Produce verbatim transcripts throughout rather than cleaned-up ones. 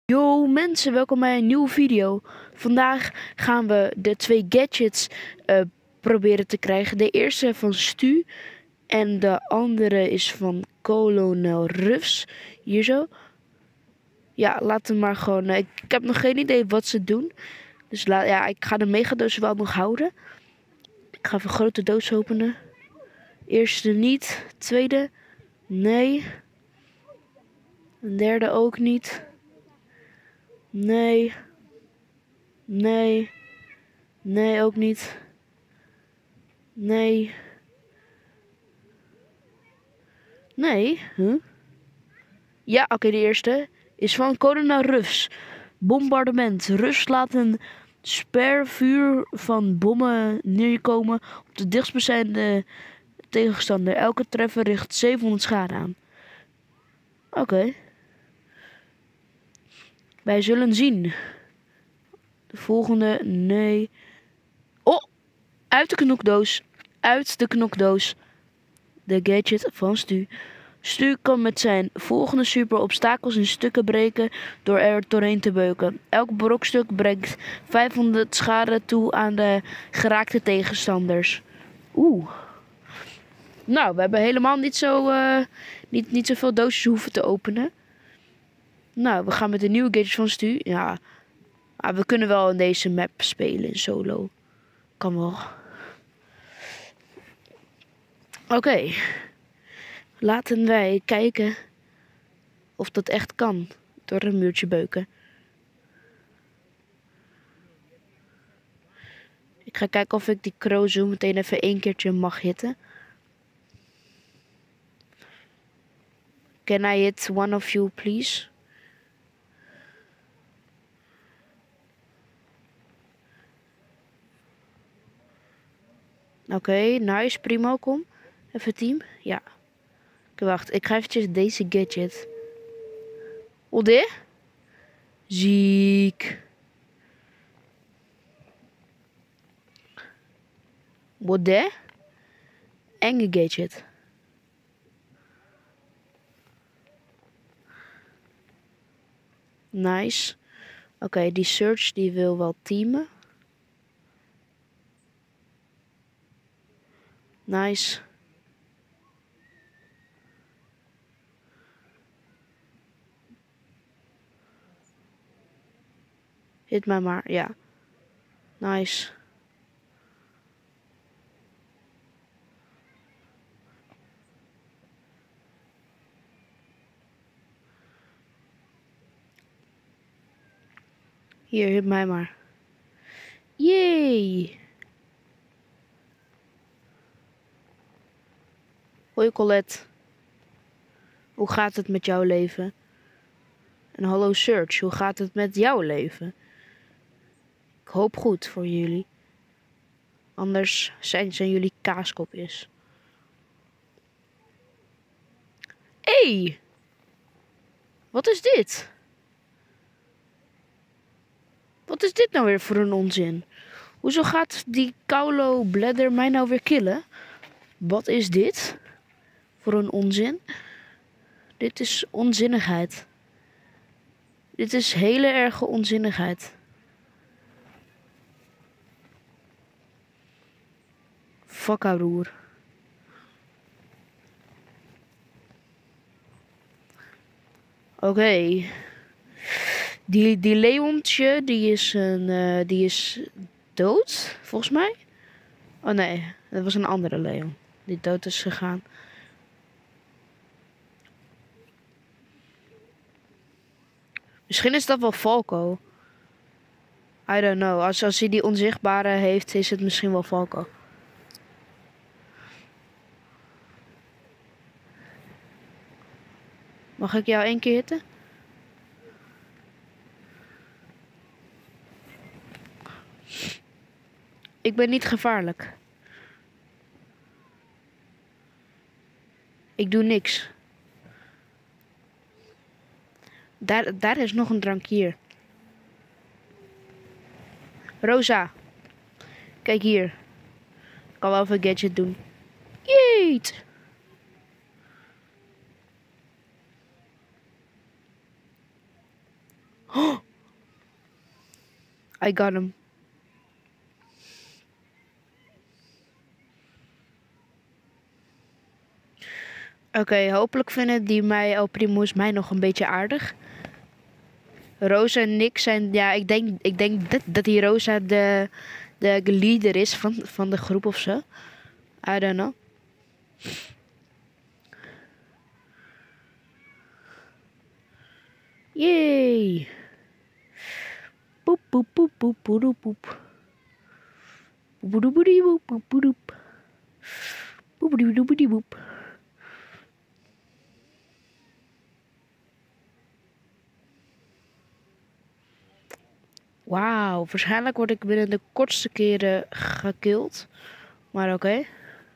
Yo mensen, welkom bij een nieuwe video. Vandaag gaan we de twee gadgets uh, proberen te krijgen. De eerste van Stu en de andere is van Kolonel Ruffs. Hier zo. Ja, laten we maar gewoon... Uh, ik, ik heb nog geen idee wat ze doen. Dus la, ja, ik ga de megadoos wel nog houden. Ik ga even een grote doos openen. Eerste niet. Tweede. Nee. Een derde ook niet. Nee. Nee. Nee, ook niet. Nee. Nee. Huh? Ja, oké, okay, de eerste is van Kolonel Ruffs. Bombardement. Ruffs laat een spervuur van bommen neerkomen op de dichtstbijzijnde tegenstander. Elke treffer richt zevenhonderd schade aan. Oké. Okay. Wij zullen zien. De volgende, nee. Oh, uit de knokdoos. Uit de knokdoos. De gadget van Stu. Stu kan met zijn volgende super obstakels in stukken breken door er doorheen te beuken. Elk brokstuk brengt vijfhonderd schade toe aan de geraakte tegenstanders. Oeh. Nou, we hebben helemaal niet zo uh, niet, niet zoveel doosjes hoeven te openen. Nou, we gaan met de nieuwe gadget van Stu. Ja, maar we kunnen wel in deze map spelen in solo. Kan wel. Oké. Okay. Laten wij kijken of dat echt kan. Door een muurtje beuken. Ik ga kijken of ik die crow zo meteen even één keertje mag hitten. Can I hit one of you, please? Oké, okay, nice, prima, kom. Even team, ja. Oké, okay, wacht, ik ga eventjes deze gadget. Oh, dit? Ziek. Wat dit? Enge gadget. Nice. Oké, okay, die Search die wil wel teamen. Nice. Hit mij maar, ja. Nice. Hier, hit mij maar. Yay! Hoi Colette. Hoe gaat het met jouw leven? En hallo Search, hoe gaat het met jouw leven? Ik hoop goed voor jullie. Anders zijn, zijn jullie kaaskopjes. Hé! Hey! Wat is dit? Wat is dit nou weer voor een onzin? Hoezo gaat die Kaulo Bladder mij nou weer killen? Wat is dit voor een onzin? Dit is onzinnigheid. Dit is hele erge onzinnigheid. Fakkaroer. Oké. Okay. Die, die Leontje, die is, een, uh, die is dood, volgens mij. Oh nee, dat was een andere Leon die dood is gegaan. Misschien is dat wel Falco. I don't know. Als, als hij die onzichtbare heeft, is het misschien wel Falco. Mag ik jou één keer hitten? Ik ben niet gevaarlijk. Ik doe niks. Daar, daar is nog een drank hier. Rosa. Kijk hier. Ik kan wel even een gadget doen. Jeet. Oh, I got him. Oké, okay, hopelijk vinden die mij, El Primo's, mij nog een beetje aardig. Rosa en Nick zijn, ja, ik denk, ik denk dat, dat die Rosa de, de leader is van, van de groep of zo. I don't know. Yay. Poep, poep, poep, poep, poep, poep. Poepoedoepoedie, poep, poep, poep. Poepoedoepoedie, poep. Wauw, waarschijnlijk word ik binnen de kortste keren gekild. Maar oké. Okay.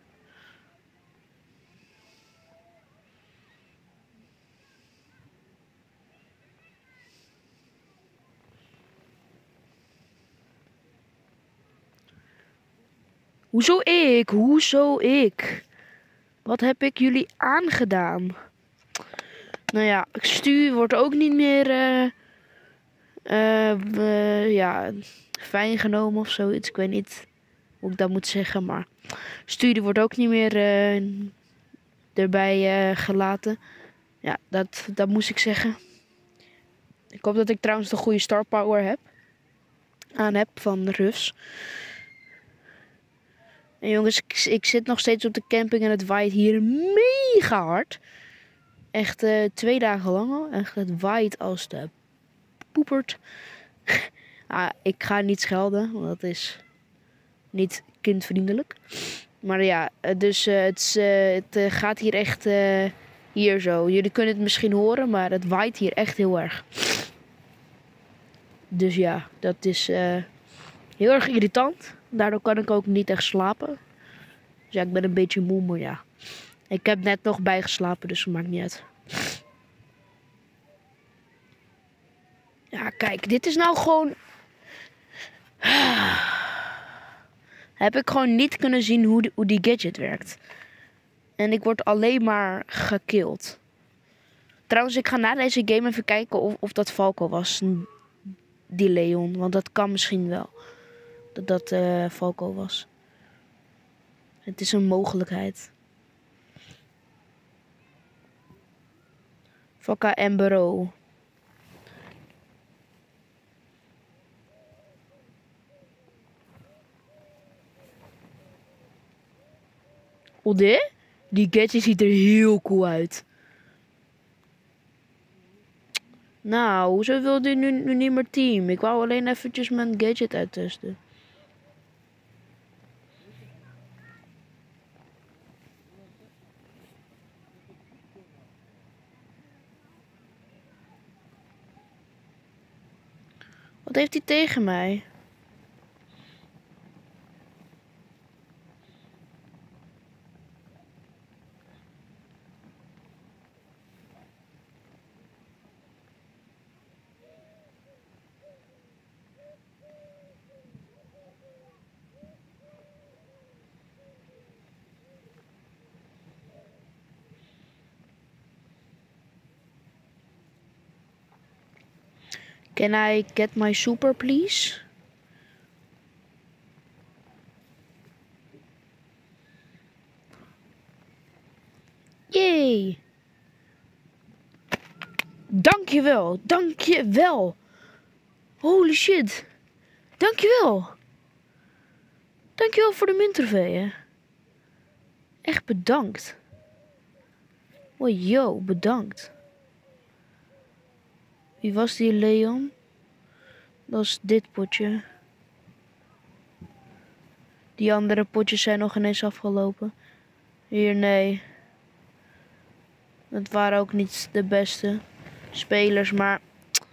Hoezo ik? Hoezo ik? Wat heb ik jullie aangedaan? Nou ja, Stu wordt ook niet meer uh, uh, uh, ja, fijn genomen of zoiets. Ik weet niet hoe ik dat moet zeggen, maar Stu die wordt ook niet meer uh, erbij uh, gelaten. Ja, dat, dat moest ik zeggen. Ik hoop dat ik trouwens de goede star power heb. Aan heb van Rufs. En jongens, ik, ik zit nog steeds op de camping en het waait hier mega hard. Echt uh, twee dagen lang al. Echt, het waait als de poepert. ah, ik ga niet schelden, want dat is niet kindvriendelijk. Maar ja, dus uh, het, uh, het uh, gaat hier echt uh, hier zo. Jullie kunnen het misschien horen, maar het waait hier echt heel erg. Dus ja, dat is uh, heel erg irritant. Daardoor kan ik ook niet echt slapen. Dus ja, ik ben een beetje moe, maar ja. Ik heb net nog bijgeslapen, dus het maakt niet uit. Ja, kijk, dit is nou gewoon... Heb ik gewoon niet kunnen zien hoe die, hoe die gadget werkt. En ik word alleen maar gekilld. Trouwens, ik ga na deze game even kijken of, of dat Falco was. Die Leon, want dat kan misschien wel. Dat dat uh, Falco was. Het is een mogelijkheid. Fakka en Bureau. Ode? Die gadget ziet er heel cool uit. Nou, hoezo wil die nu, nu niet meer team? Ik wou alleen eventjes mijn gadget uittesten. Wat heeft hij tegen mij? Can I get my super, please? Yay! Dankjewel, dankjewel. Holy shit. Dankjewel. Dankjewel voor de muntrofeeën. Echt bedankt. Oh yo, bedankt. Wie was die Leon? Dat is dit potje. Die andere potjes zijn nog ineens afgelopen. Hier, nee. Dat waren ook niet de beste spelers, maar...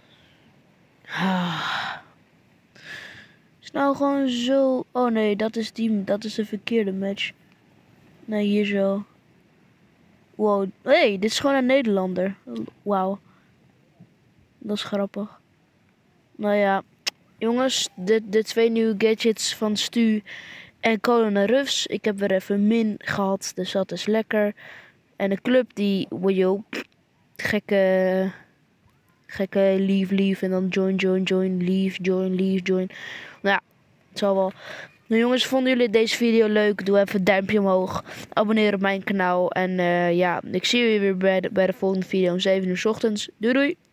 Ah. Is nou gewoon zo... Oh nee, dat is, die... dat is de verkeerde match. Nee, hier zo. Wow. Hé, hey, dit is gewoon een Nederlander. Wauw. Dat is grappig. Nou ja, jongens, de, de twee nieuwe gadgets van Stu en Colin Ruffs. Ik heb weer even min gehad, dus dat is lekker. En de club die, wojo, gekke gekke leave, leave en dan join, join, join, leave, join, leave, join. Nou ja, het zal wel. Nou jongens, vonden jullie deze video leuk? Doe even een duimpje omhoog. Abonneer op mijn kanaal. En uh, ja, ik zie jullie weer bij de, bij de volgende video om zeven uur 's ochtends. Doei doei!